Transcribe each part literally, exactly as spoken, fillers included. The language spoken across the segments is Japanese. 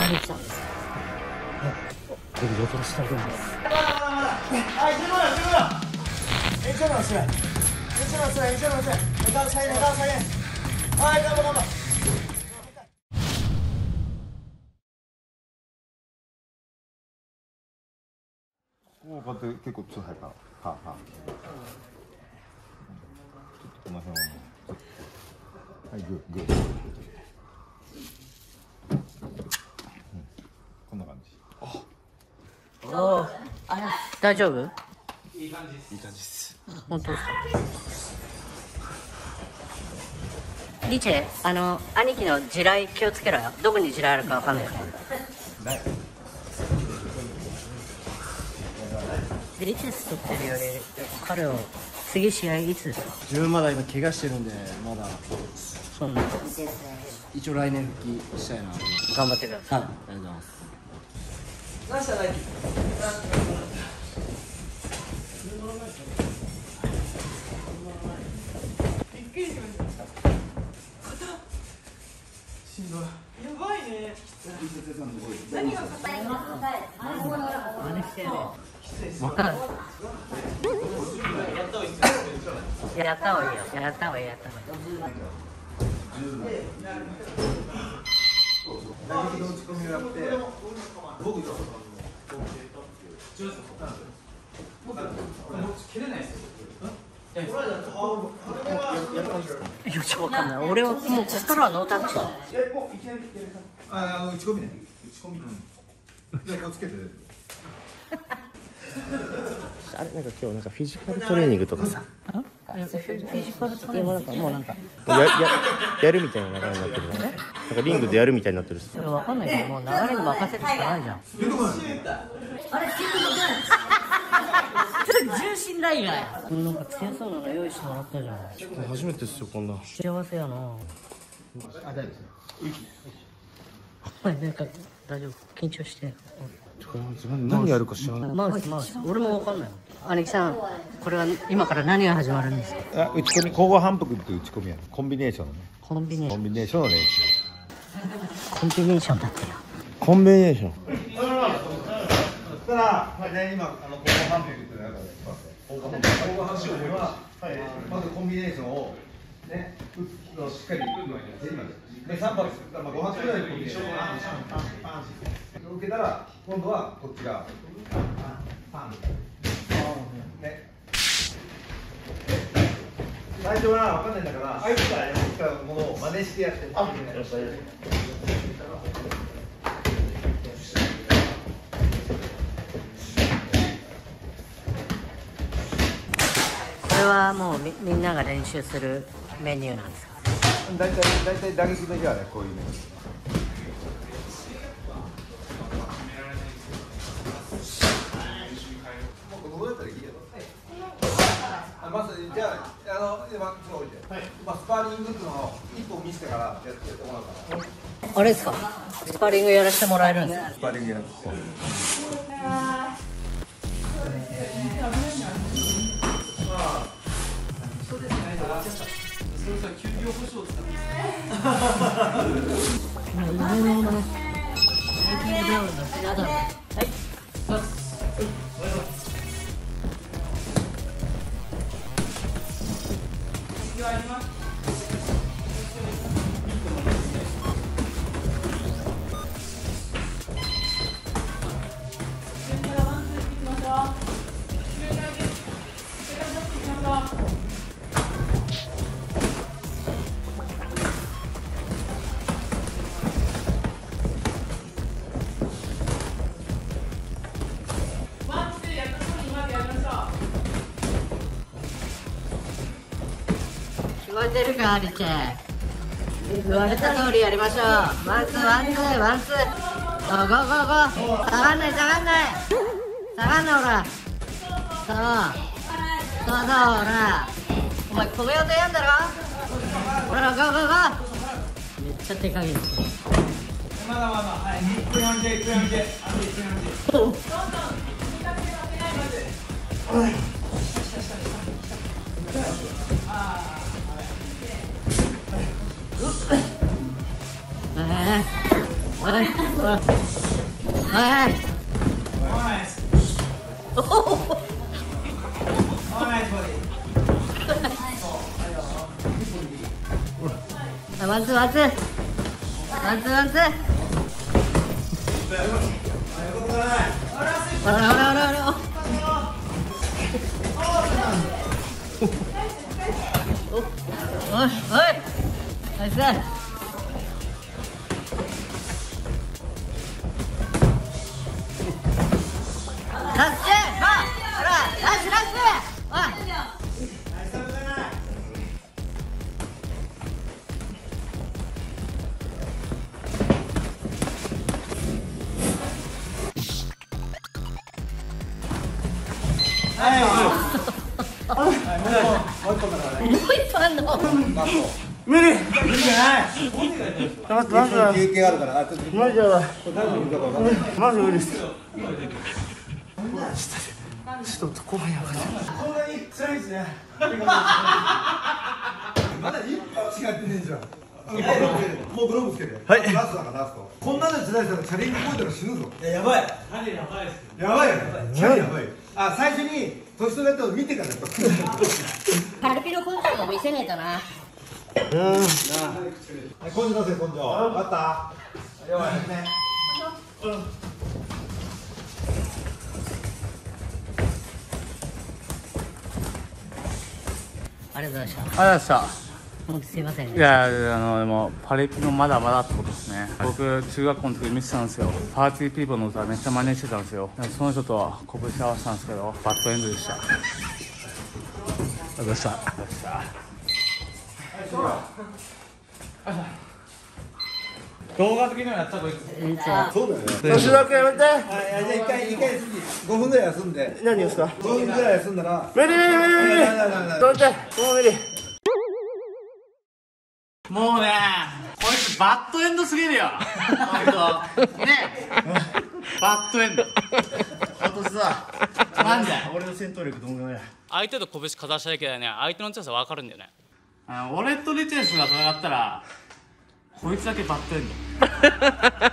兄貴さんです。僕予定したいと思います。 はい、十分だ、十分だ。一緒の試合。一緒の試合、一緒の試合。ネタを下げ、ネタを下げ。はい、頑張頑張。 こうやって結構強いから。はあ、はあ。ちょっとこの辺を。はい、グー、グー。こんな感じ。 おお、あれ大丈夫？ いい感じです。いい感じです。 本当ですか？リチェ、あの兄貴の地雷気をつけろよ。どこに地雷あるかわかんないから。でリチェス取ってるより彼を次試合いつですか？ 自分まだ今怪我してるんでまだそんな一応来年復帰したいなと思って頑張ってください。 ありがとうございます。 何した大輝。びっくりしました。しんどい。やばいね。何が硬いの？ 真似してやれ。わかる。やった方がいいよ。やった方がいい、やった方がいい。 打撃の打ち込みがあって、僕と。 切れないですよ。 いや、ちょっとわかんない。俺はもうここからはノータッチだ。 あ、あの打ち込みね。打ち込み。で、こうつけて。 あれなんか今日なんかフィジカルトレーニングとかさ、 フィジカルトレーニングもうなんかやややるみたいな流れになってるね。なんかリングでやるみたいになってる。 それわかんないけど、もう流れに任せるしかないじゃん。あれ、それ重心ないがや。なんか強そうなの用意してもらったじゃん。 初めてですよこんな。 幸せやな。 あ、大丈夫です。 お前なんか大丈夫？緊張して。 何やるか知らない。 マウスマウス。俺もわかんない。兄貴さん、これは今から何が始まるんですか？ あ、打ち込み、交互反復って打ち込みやる。コンビネーションのね。 コンビネーション。 コンビネーションの練習。 コンビネーションだったよ。 コンビネーション。 そしたら、はい、ね、今あの交互反復って中で交互反復。交互反復は、はい、まずコンビネーションをね、打つのしっかりで三発、まあ五発くらいでコンビネーション。受けたら今度はこっちがパン。ね。最初は分かんないんだから相手がやってきたものを真似してやって。あ、 これはもう み, みんなが練習するメニューなんですか？ 大体大体打撃のじゃあねこういうね。まずじゃああの今ちょっと置いて、はい、まあスパーリングっていうのを一本見せてからやってもらうから。 あれですか？スパーリングやらせてもらえるんですか？ スパーリングやる。 聞こえてるか、リチェ。言われた通りやりましょう。ワンツーワンツーワンツー。ゴーゴーゴーゴー。下がんない下がんない。下がんないほら。そう。そうそうほら。お前この予定やんだろ。ほらゴーゴーゴー。めっちゃでかいです。 まだまだ、はい、いっぷんよんじゅう、いっぷんよんじゅう、あといっぷんよんじゅう。どんどん、見かけが出ないまで。はい。ああ。 ええ。 おいおいおおワンツーワンツーワンツーワンツーほらほらほらほらおいおいナイスラッシュほらラッシュラッシュおいもう一本あんの無理無理じゃないまずまずは休憩があるから、あ、ちょっとマジやばい誰の見たかわかんない。 マジ無理ですちょっと後半やばいこんなに辛いですねまだ一本しかやってねえじゃん。もうグローブつけて。 はいラストだからラスト。こんなの時代さ、チャレンジ超えたら死ぬぞ。 いややばいやばいよね。チャレンジやばい。あ、最初に年取りやったの見てからやっカルピの根性も見せねえとなはい、根性出せ根性。あった。やばいね。 ありがとうございましありがとうございました。 たもうすいませんいやいやあのでもパリピのまだまだってことですね。僕中学校の時見てたんですよ。パーティーピーポーの歌めっちゃ真似してたんですよ。その人とは拳合わせたんですけどバッドエンドでした。ありがとうございました。動画的にはやった方がいいです。 じゃあそうだよね。 年だけやめてはい、じゃあ一回一回ごふんぐらい休んで。 何ですかごふんぐらい休んだら。 無理無理無理無理いやいやいやいやどうしてもう無理もうねこいつバッドエンドすぎるよ。本当ねバッドエンド。 あとさなんで俺の戦闘力どんぐらいや相手と拳かざしただけでね、相手の強さ分かるんだよね。 あの俺とリチェンスが戦ったらこいつだけバッドエンド。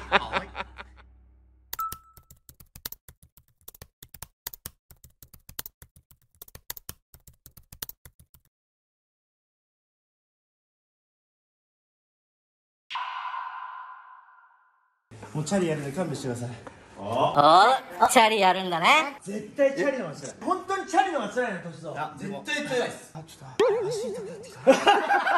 もうチャリやるんで勘弁してくださいおチャリやるんだね絶対チャリのが辛い本当にチャリのが辛いの年と絶対強いです。 あちょっと足痛くなってきた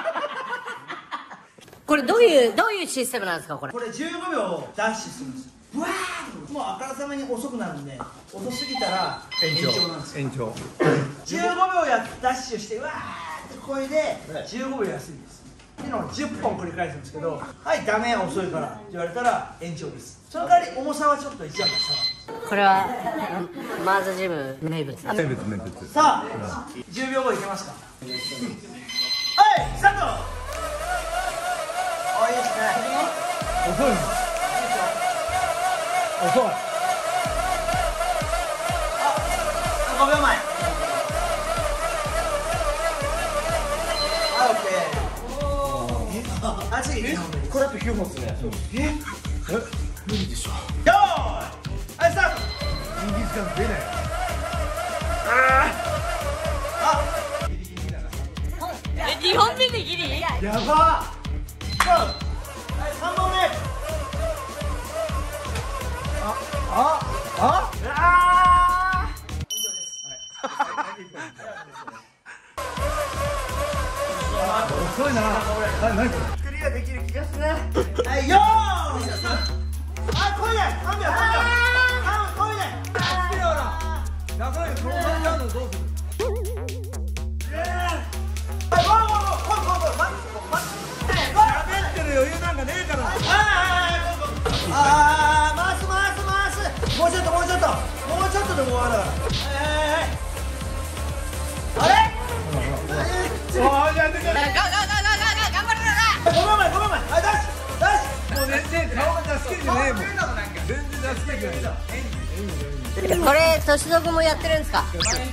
これどういうどういうシステムなんですかこれこれじゅうごびょうダッシュするんですブワーッもうあからさまに遅くなるんで遅すぎたら延長なんですよ延長。 じゅうごびょうやダッシュしてわーってこいでじゅうごびょう休みですっていうのをじゅっぽん繰り返すんですけどはいダメ遅いからって言われたら延長です。その代わり重さはちょっと一段階下がるこれはマーズジム名物名物名物。 さあじゅうびょうごいけますかはいスタートあいいですね遅いの。遅い。 ごびょうまえはいオッケーあ次これだときゅうほんっすね。え？え？無理でしょ。 よーいはいスタートジンギスカン出ない。 えにほんめでギリやばっはいさんぼんめああああ以上です遅いな。な、なにこれ。 クリアできる気がするはいよーいあこいでさんびょうさんびょうあこいであ好きだほらだからこの感じなのどうする。 はいゴーゴーゴーこいこいこい待って待ってゴー喋ってる余裕なんかねえから。 ああ回す回す回すもうちょっともうちょっともうちょっとでも終わるはいはいはいあれああ、やってくれ。 ガガガガガガ頑張るごびょうまえごびょうまえはいダッシュダッシュもう全然顔が助けるじゃねえもん。全然助けるじゃねなこれ年の子もやってるんですかあゴーゴーゴー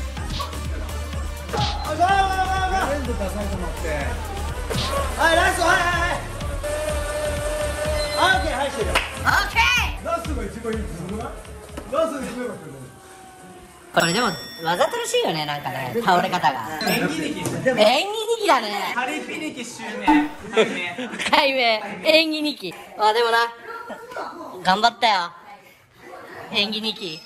ゴー全部出されてもって。 はいラストはいはいはいーケーはいしてるよ。 オッケラストが一番いいですよ。ラストが一番良かったよね。 ー。これでもわざとらしいよね、なんかね、倒れ方が。 演技力です。でも演技にきだね。 パリピ力襲名解明。 解明、演技にき。あ、でもな、頑張ったよ。演技にき。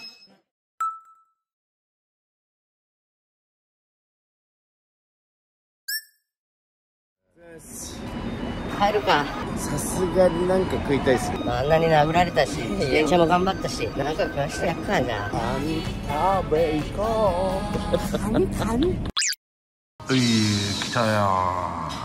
帰るか。 さすがになんか食いたいっすね。 あんなに殴られたし、自転車も頑張ったし、なんか食わしてやっか、じゃあ。 カニ食べ行こう。 うい、来たよ。